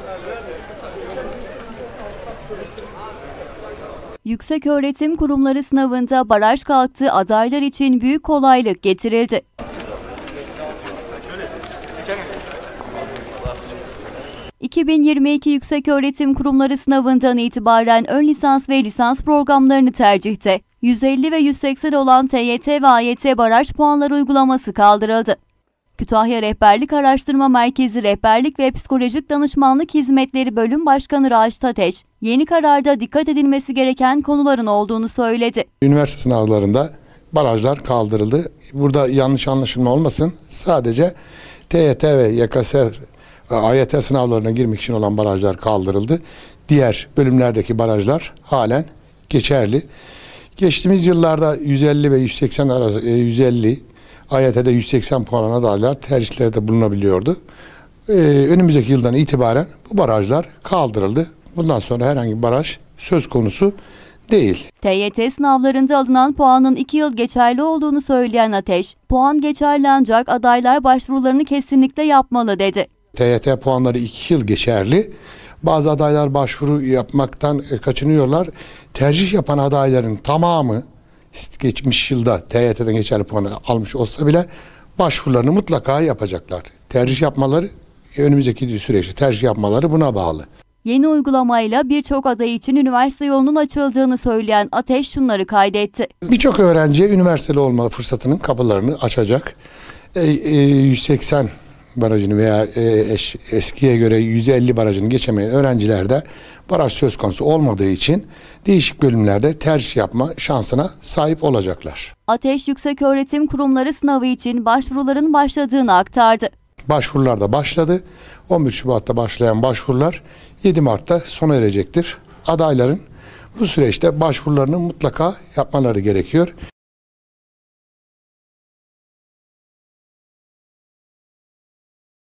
Yükseköğretim Kurumları sınavında baraj kalktı, adaylar için büyük kolaylık getirildi. ...2022 Yükseköğretim Kurumları sınavından itibaren ön lisans ve lisans programlarını tercihte 150 ve 180 olan TYT ve AYT baraj puanları uygulaması kaldırıldı. Kütahya Rehberlik Araştırma Merkezi Rehberlik ve Psikolojik Danışmanlık Hizmetleri Bölüm Başkanı Raşit Ateş, yeni kararda dikkat edilmesi gereken konuların olduğunu söyledi. Üniversite sınavlarında barajlar kaldırıldı. Burada yanlış anlaşılma olmasın. Sadece TYT ve YKS, AYT sınavlarına girmek için olan barajlar kaldırıldı. Diğer bölümlerdeki barajlar halen geçerli. Geçtiğimiz yıllarda 150 ve 180 arası 150 AYT'de 180 puan adaylar tercihlerde bulunabiliyordu. Önümüzdeki yıldan itibaren bu barajlar kaldırıldı. Bundan sonra herhangi bir baraj söz konusu değil. TYT sınavlarında alınan puanın 2 yıl geçerli olduğunu söyleyen Ateş, puan geçerli ancak adaylar başvurularını kesinlikle yapmalı dedi. TYT puanları 2 yıl geçerli. Bazı adaylar başvuru yapmaktan kaçınıyorlar. Tercih yapan adayların tamamı geçmiş yılda TYT'den geçerli puanı almış olsa bile başvurularını mutlaka yapacaklar. Tercih yapmaları, önümüzdeki süreçte tercih yapmaları buna bağlı. Yeni uygulamayla birçok aday için üniversite yolunun açıldığını söyleyen Ateş şunları kaydetti. Birçok öğrenci üniversiteli olma fırsatının kapılarını açacak. 180 barajını veya eskiye göre 150 barajını geçemeyen öğrencilerde baraj söz konusu olmadığı için değişik bölümlerde tercih yapma şansına sahip olacaklar. Ateş Yükseköğretim Kurumları sınavı için başvuruların başladığını aktardı. Başvurular da başladı. 11 Şubat'ta başlayan başvurular 7 Mart'ta sona erecektir. Adayların bu süreçte başvurularını mutlaka yapmaları gerekiyor.